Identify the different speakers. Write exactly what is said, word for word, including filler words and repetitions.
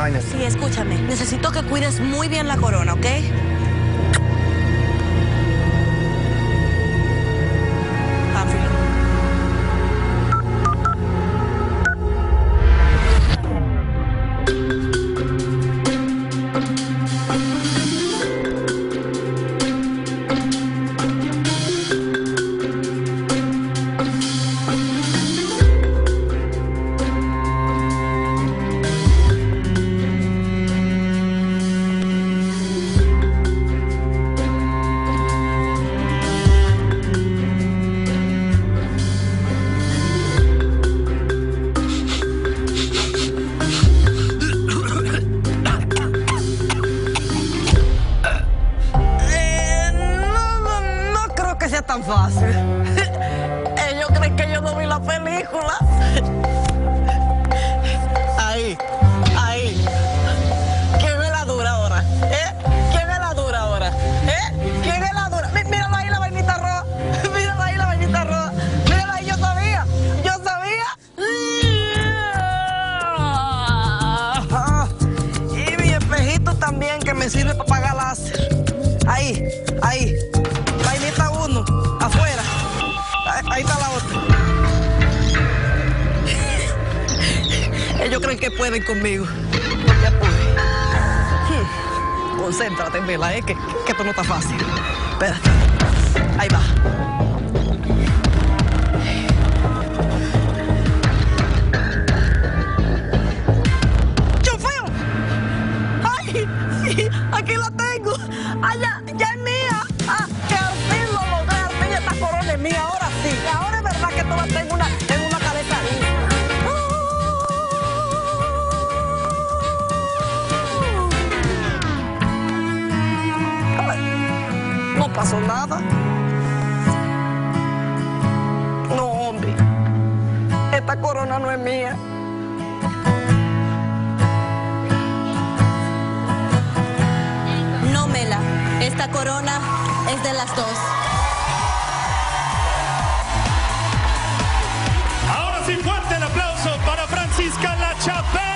Speaker 1: vaina.
Speaker 2: Sí, escúchame. Necesito que cuides muy bien la corona, ¿ok? Pánfilo. Tan fácil. Ellos creen que yo no vi la película. Ahí, ahí. ¿Quién es la dura ahora? ¿Eh? ¿Quién es la dura ahora? ¿Eh? ¿Quién es la dura? Mí- Míralo ahí la vainita roja. Míralo ahí la vainita roja. Míralo ahí, yo sabía. Yo sabía. Ah, y mi espejito también que me sirve para pagar láser. Ahí, ahí. Vainita uno, afuera. Ahí, ahí está la otra. Ellos creen que pueden conmigo. Ya pude. Hmm. Concéntrate, Vela, eh, que, que esto no está fácil. Espérate. Ahí va. ¡Chofeo! ¡Ay! Sí, aquí la tengo. ¡Allá! ¡Ya es mía! ¡Ah! ¡Que al fin lo logré! ¡Al fin esta corona es mía! Ahora sí. Ahora es verdad que tú la tengo una, en una cabeza. Ay, no pasó nada. No, hombre. Esta corona no es mía.
Speaker 3: No, Mela, esta corona es de las dos.
Speaker 4: Ahora sí, fuerte el aplauso para Francisca La Chapelle.